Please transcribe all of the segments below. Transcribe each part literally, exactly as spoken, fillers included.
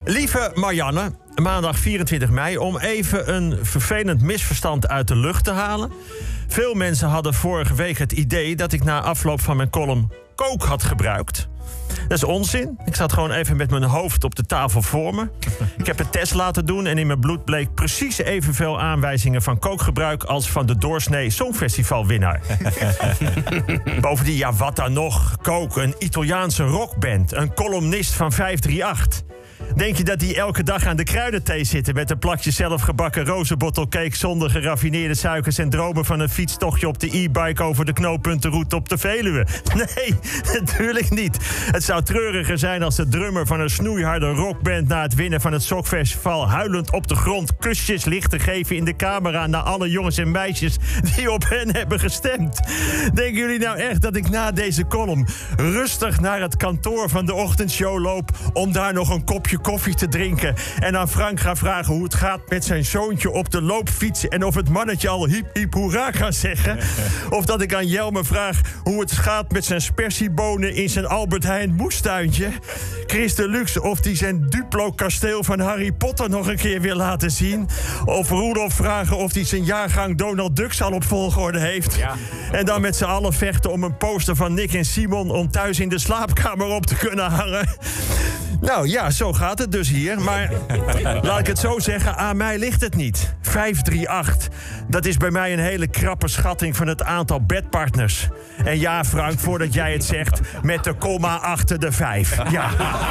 Lieve Marianne, maandag vierentwintig mei, om even een vervelend misverstand uit de lucht te halen. Veel mensen hadden vorige week het idee dat ik na afloop van mijn column coke had gebruikt. Dat is onzin. Ik zat gewoon even met mijn hoofd op de tafel voor me. Ik heb een test laten doen en in mijn bloed bleek precies evenveel aanwijzingen van kookgebruik als van de doorsnee Songfestivalwinnaar. Bovendien, ja, wat dan nog? Coke, een Italiaanse rockband, een columnist van vijf drie acht. Denk je dat die elke dag aan de kruidenthee zitten met een plakje zelfgebakken rozenbottelcake zonder geraffineerde suikers en dromen van een fietstochtje op de e-bike over de knooppuntenroute op de Veluwe? Nee, natuurlijk niet. Het zou treuriger zijn als de drummer van een snoeiharde rockband na het winnen van het Songfestival huilend op de grond kusjes ligt te geven in de camera naar alle jongens en meisjes die op hen hebben gestemd. Denken jullie nou echt dat ik na deze column rustig naar het kantoor van de ochtendshow loop om daar nog een kopje koffie te drinken en aan Frank ga vragen hoe het gaat met zijn zoontje op de loopfiets en of het mannetje al hiep hiep hoera kan zeggen? Of dat ik aan Jelme vraag hoe het gaat met zijn spersiebonen in zijn Albert Heijn moestuintje? Chris Deluxe of die zijn Duplo-kasteel van Harry Potter nog een keer wil laten zien? Of Rudolf vragen of hij zijn jaargang Donald Duck al op volgorde heeft? Ja. En dan met z'n allen vechten om een poster van Nick en Simon om thuis in de slaapkamer op te kunnen hangen? Nou ja, zo gaat het dus hier. Maar laat ik het zo zeggen, aan mij ligt het niet. vijf drie acht, dat is bij mij een hele krappe schatting van het aantal bedpartners. En ja, Frank, voordat jij het zegt, met de komma achter de vijf. Ja,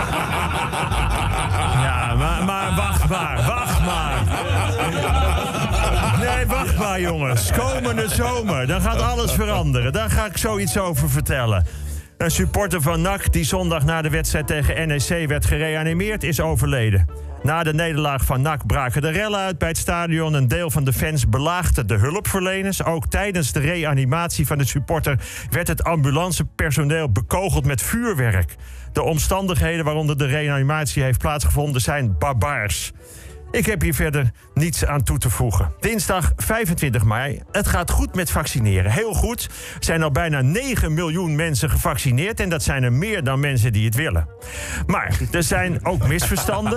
ja maar, maar wacht maar, wacht maar. Nee, wacht maar, jongens. Komende zomer, dan gaat alles veranderen. Daar ga ik zoiets over vertellen. Een supporter van N A C die zondag na de wedstrijd tegen N E C werd gereanimeerd is overleden. Na de nederlaag van N A C braken de rellen uit bij het stadion. Een deel van de fans belaagde de hulpverleners. Ook tijdens de reanimatie van de supporter werd het ambulancepersoneel bekogeld met vuurwerk. De omstandigheden waaronder de reanimatie heeft plaatsgevonden zijn barbaars. Ik heb hier verder niets aan toe te voegen. Dinsdag vijfentwintig mei. Het gaat goed met vaccineren. Heel goed. Er zijn al bijna negen miljoen mensen gevaccineerd. En dat zijn er meer dan mensen die het willen. Maar er zijn ook misverstanden.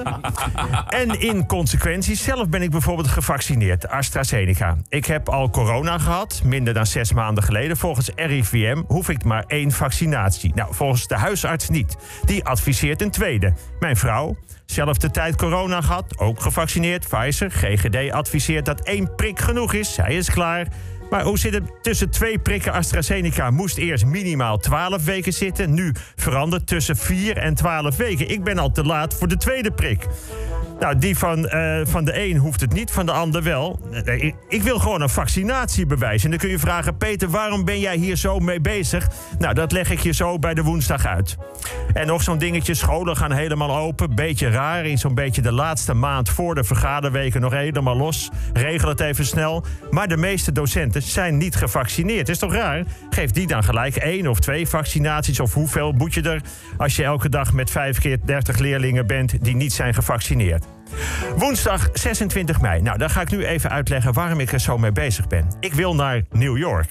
En inconsequenties. Zelf ben ik bijvoorbeeld gevaccineerd. AstraZeneca. Ik heb al corona gehad. Minder dan zes maanden geleden. Volgens R I V M hoef ik maar één vaccinatie. Nou, volgens de huisarts niet. Die adviseert een tweede. Mijn vrouw. Zelfde tijd corona gehad, ook gevaccineerd. Pfizer, G G D adviseert dat één prik genoeg is. Zij is klaar. Maar hoe zit het tussen twee prikken AstraZeneca? Moest eerst minimaal twaalf weken zitten. Nu verandert tussen vier en twaalf weken. Ik ben al te laat voor de tweede prik. Nou, die van, uh, van de een hoeft het niet, van de ander wel. Uh, ik, ik wil gewoon een vaccinatiebewijs. En dan kun je vragen, Peter, waarom ben jij hier zo mee bezig? Nou, dat leg ik je zo bij de woensdag uit. En nog zo'n dingetje, scholen gaan helemaal open. Beetje raar, in zo'n beetje de laatste maand voor de vergaderweken nog helemaal los. Regel het even snel. Maar de meeste docenten zijn niet gevaccineerd. Is toch raar? Geef die dan gelijk één of twee vaccinaties. Of hoeveel moet je er als je elke dag met vijf keer dertig leerlingen bent die niet zijn gevaccineerd? Woensdag zesentwintig mei. Nou, dan ga ik nu even uitleggen waarom ik er zo mee bezig ben. Ik wil naar New York.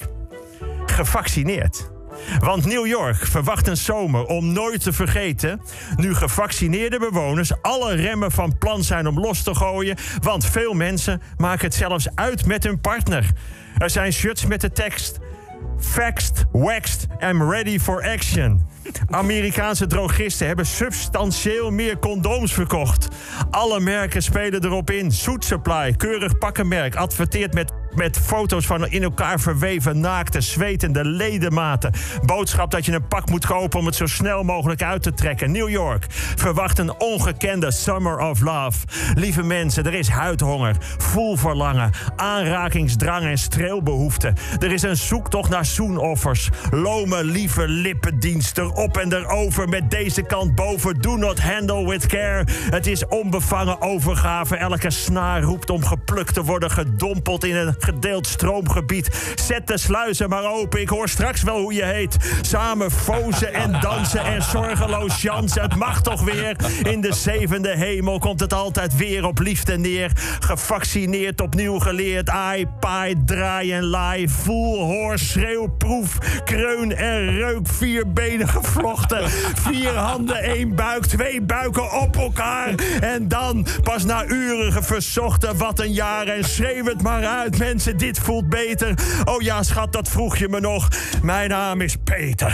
Gevaccineerd. Want New York verwacht een zomer om nooit te vergeten, nu gevaccineerde bewoners alle remmen van plan zijn om los te gooien, want veel mensen maken het zelfs uit met hun partner. Er zijn shirts met de tekst Vaxxed, waxed, I'm ready for action. Amerikaanse drogisten hebben substantieel meer condooms verkocht. Alle merken spelen erop in. Suit Supply, keurig pakkenmerk, adverteert met, met foto's van in elkaar verweven, naakte, zwetende ledematen. Boodschap dat je een pak moet kopen om het zo snel mogelijk uit te trekken. New York verwacht een ongekende Summer of Love. Lieve mensen, er is huidhonger, voelverlangen, aanrakingsdrang en streelbehoefte. Er is een zoektocht naar zoenoffers. Lome, lieve lippendiensten. Op en erover met deze kant boven. Do not handle with care. Het is onbevangen overgave. Elke snaar roept om geplukt te worden, gedompeld in een gedeeld stroomgebied. Zet de sluizen maar open, ik hoor straks wel hoe je heet. Samen fozen en dansen en zorgeloos jansen. Het mag toch weer. In de zevende hemel komt het altijd weer op liefde neer. Gevaccineerd, opnieuw geleerd. Aai, paai, draai en laai. Voel, hoor, schreeuw, proef, kreun en reuk. Vier benen gevlochten. Vier handen, één buik, twee buiken op elkaar. En dan, pas na uren verzochten, wat een jaar. En schreeuw het maar uit, mensen, dit voelt beter. Oh ja, schat, dat vroeg je me nog. Mijn naam is Peter.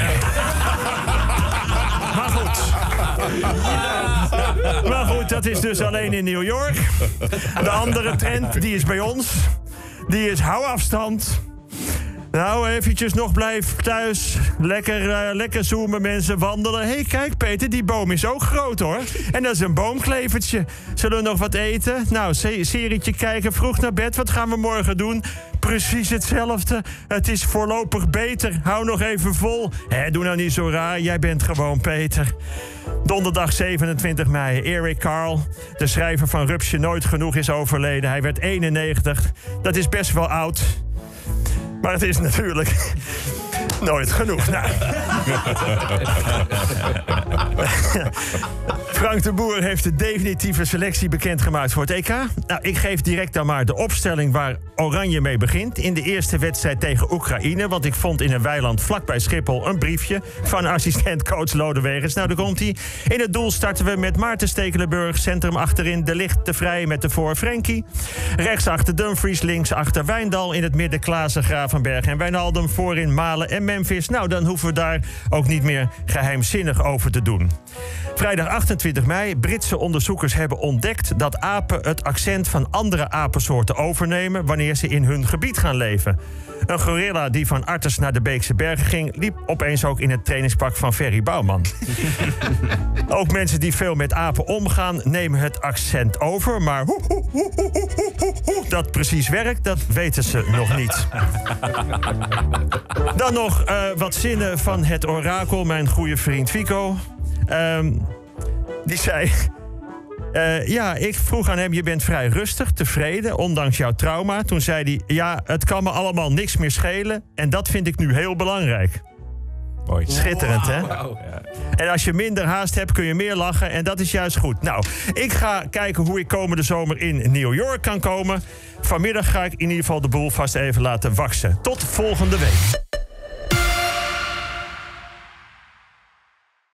Maar goed. Maar goed, dat is dus alleen in New York. De andere trend, die is bij ons. Die is hou afstand. Nou, eventjes nog blijf thuis. Lekker, uh, lekker zoomen, mensen, wandelen. Hé, hey, kijk, Peter, die boom is ook groot, hoor. En dat is een boomklevertje. Zullen we nog wat eten? Nou, se- serietje kijken, vroeg naar bed. Wat gaan we morgen doen? Precies hetzelfde. Het is voorlopig beter. Hou nog even vol. Hé, doe nou niet zo raar. Jij bent gewoon Peter. Donderdag zevenentwintig mei. Eric Carle, de schrijver van Rupsje Nooit Genoeg, is overleden. Hij werd eenennegentig. Dat is best wel oud. Maar het is natuurlijk nooit genoeg. Nou. Frank de Boer heeft de definitieve selectie bekendgemaakt voor het E K. Nou, ik geef direct dan maar de opstelling waar Oranje mee begint. In de eerste wedstrijd tegen Oekraïne. Want ik vond in een weiland vlakbij Schiphol een briefje van assistent-coach Lodewegers. Nou, daar komt hij. In het doel starten we met Maarten Stekelenburg. Centrum achterin De Ligt de Vrij met de voor Frenkie. Rechts achter Dumfries, links achter Wijndal. In het midden Klaassen, Gravenberg en Wijnaldum. Voorin Malen en Memphis. Nou, dan hoeven we daar ook niet meer geheimzinnig over te doen. Vrijdag achtentwintig mei. Britse onderzoekers hebben ontdekt dat apen het accent van andere apensoorten overnemen wanneer ze in hun gebied gaan leven. Een gorilla die van Artes naar de Beekse Bergen ging, liep opeens ook in het trainingspak van Ferry Bouwman. Ook mensen die veel met apen omgaan nemen het accent over, maar hoe, hoe, hoe, hoe, hoe, hoe, hoe dat precies werkt, dat weten ze nog niet. Dan nog uh, wat zinnen van het orakel, mijn goede vriend Fico. Um, die zei... Uh, ja, ik vroeg aan hem, je bent vrij rustig, tevreden, ondanks jouw trauma. Toen zei hij, ja, het kan me allemaal niks meer schelen. En dat vind ik nu heel belangrijk. Mooi. Schitterend, hè? Wow. En als je minder haast hebt, kun je meer lachen. En dat is juist goed. Nou, ik ga kijken hoe ik komende zomer in New York kan komen. Vanmiddag ga ik in ieder geval de boel vast even laten waksen. Tot volgende week.